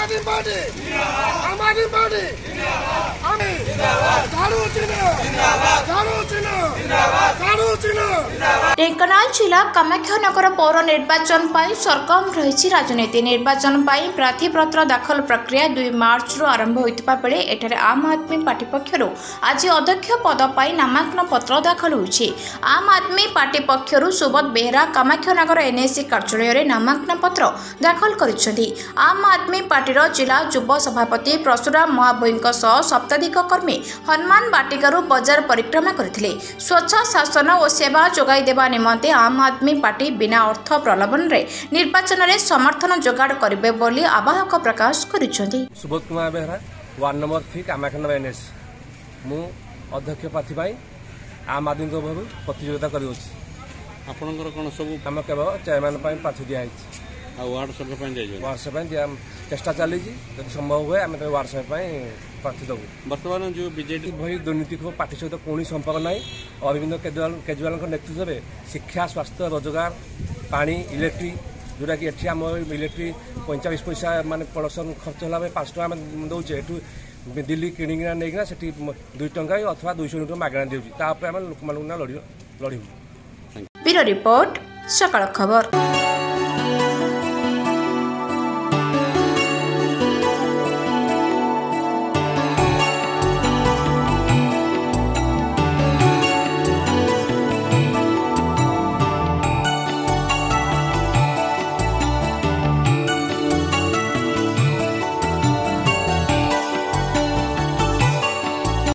ढेंकानाल जिला कामाख्यानगर पौर निर्वाचन सरगरम रही राजनीति निर्वाचन प्रार्थीपत्र दाखल प्रक्रिया 2 मार्च आरंभ होता बेले एठारे आम आदमी पार्टी पक्षर आज अध्यक्ष पद पर नामांकन पत्र दाखल होइछि। आम आदमी पार्टी पक्षर सुबोध बेहरा कामाख्यानगर एनएसी कार्यालय नामांकन पत्र दाखल करिसेंति। आम आदमी पार्टीर जिला युव सभापति परशुराम महाभोई शताधिक कर्मी हनुमान बाटिकार बजार परिक्रमा करथिले। स्वच्छ शासन और सेवा जोगाई देवा निमंते आम आदमी पार्टी बिना अर्थ प्रलोभन रे निर्वाचन रे समर्थन जोगाड़ करिवे बोली आवाहक प्रकाश करिसेंति। सुबोध कुमार बेहरा वार्ड नंबर 3 कामाख्यानगर एनएस मु अध्यक्ष प्रार्थी भाई आम आदमी को प्रतियोगिता करिवछि। आपनकर कोन सब हम केवल चेयरमैन पई प्रार्थी दिया आ वार्ड सभा पई जाय वार्ड सभा दिया चेष्टा चली जब संभव हुए आम वार्ड सभा पई प्रार्थी दबु। वर्तमान जो बीजेडी भई दुर्नीति को पार्टी सहित कोई संपर्क नहीं। अरविंद केजरीवाल नेतृत्व में शिक्षा स्वास्थ्य रोजगार पानी इलेक्ट्रिक जोटा कि एठी आम इलेक्ट्रिक 45 पैसा माने प्रोडक्शन खर्च होला 5 टका दौचे एठू दिल्ली किणिकिना नहीं से 2 टंका अथवा 200 यूनिट मागणा देउची तापर आम लोक मानू लड़ी। ब्यूरो रिपोर्ट सकाल खबर।